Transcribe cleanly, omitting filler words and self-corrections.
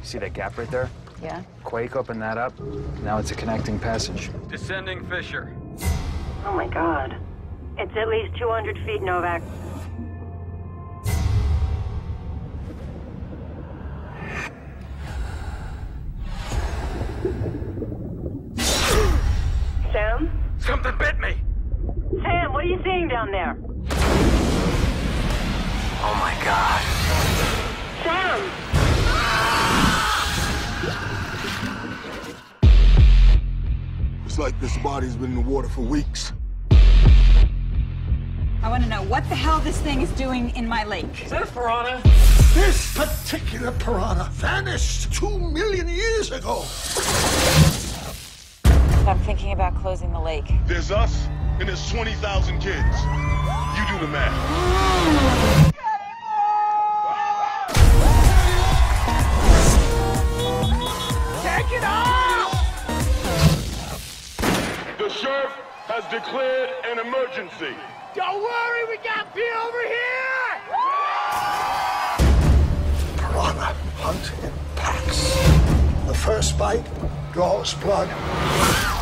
See that gap right there? Yeah. Quake opened that up. Now it's a connecting passage. Descending fissure. Oh my God. It's at least 200 feet, Novak. Sam? Something bit me! Sam, what are you seeing down there? Oh my God. Sam! It's like this body's been in the water for weeks. I want to know what the hell this thing is doing in my lake. Is that a piranha? This particular piranha vanished 2 million years ago. I'm thinking about closing the lake. There's us, and there's 20,000 kids. You do the math. Take it off! The sheriff has declared an emergency. Don't worry, we got P over here! Piranha hunt in packs. The first bite draws blood.